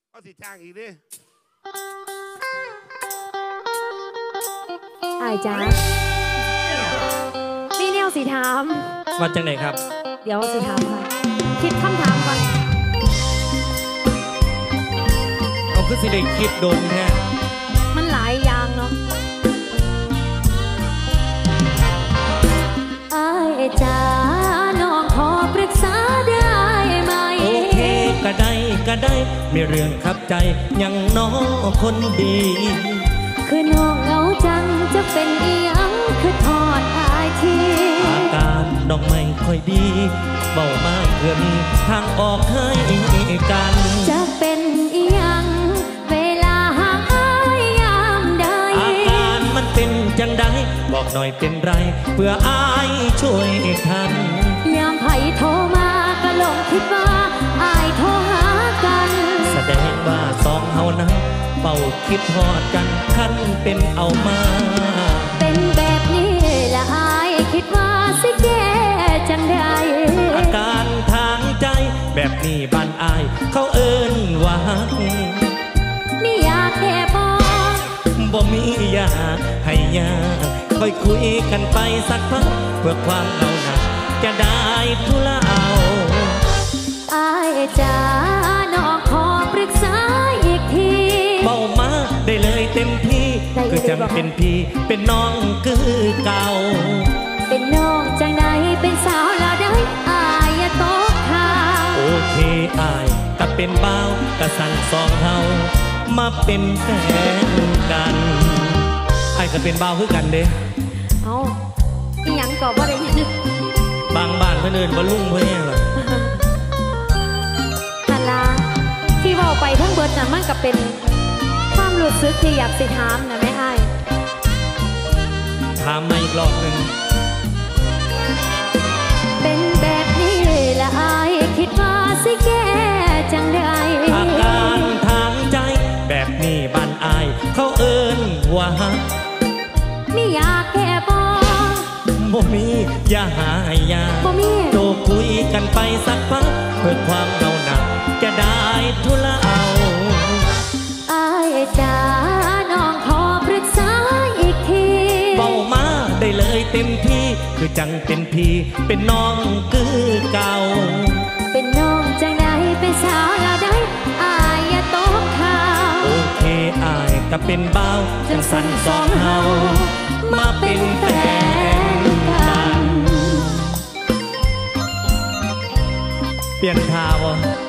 เอาสิจ้างอีกดิอายจ้ามีแนวสิถามว่าจังไหนครับเดี๋ยวสิถามค่ะคิดคำถามก่อนเอาคือสิได้คิดโดนแท้มันหลายอย่างเนาะอายจ้าน้องขอปรึกษาได้ไหมโอเคก็ได้มีเรื่องขับใจยังน้องคนดีคือน้องเหงาจังจะเป็นอีหยังคือทอดอายทีอาการน้องไม่ค่อยดีเบามากเพื่อมีทางออกให้กันจะเป็นอีหยังเวลาห่างอายยามใดอาการมันเป็นจังใดบอกหน่อยเป็นไรเพื่ออายช่วยทันยามไผ่โทรมาก็หลงคิดว่าอายโทรหากันแสดงว่าสองเฮานั้นเป่าคิดทอดกันคันเป็นเอามาเป็นแบบนี้ละอายคิดว่าสิแก้จังได้อาการทางใจแบบนี้บ้านอายเขาเอิ้นว่ามีอยากแค่บอกบ่มีอยากให้ยากค่อยคุยกันไปสักพักเพื่อความเหงาหนักจะได้ทุเลาอายจ้าน้องขอปรึกษาอีกทีเบามาได้เลยเต็มที่คือจังเป็นพี่เป็นน้องคือเก่าเป็นน้องจังใดเป็นสาวแล้วได้อายอย่าตกข่าวโอเคอายก็เป็นบ่าวก็สั่นสองเฮามาเป็นแฟนกันอายก็เป็นบ่าวคือกันเด้เอาอีหยังก็บ่ได้ยินบางบ้านเพื่อนเอิ้นบ่ลุงเพื่อนหรอนั่นล่ะที่เว้าไปทั้งเบิดน่ะมันก็เป็นความรู้สึกที่อยากสิถามนะแม่อ้ายถามมาอีกรอบหนึ่งเป็นแบบนี้ละอายคิดว่าสิแก้จังได้อาการทางใจแบบนี้บ้านอายเขาเอิ้นว่ามีอยากแค่บอกบ่มีอย่าหาให้ยากบ่มีโตคุยกันไปสักพักเพื่อความเหงาหนักจะได้ทุเลาอายจ้าน้องขอปรึกษาอีกทีเบามาได้เลยเต็มที่คือจังเป็นพี่เป็นน้องคือเก่าเป็นน้องจังใดเป็นสาวแล้วได้อายอย่าตกข่าวโอเคอายก็เป็นบ่าวจังสั่นสองเฮามาเป็นแฟนกันเปลี่ยนท่าวะ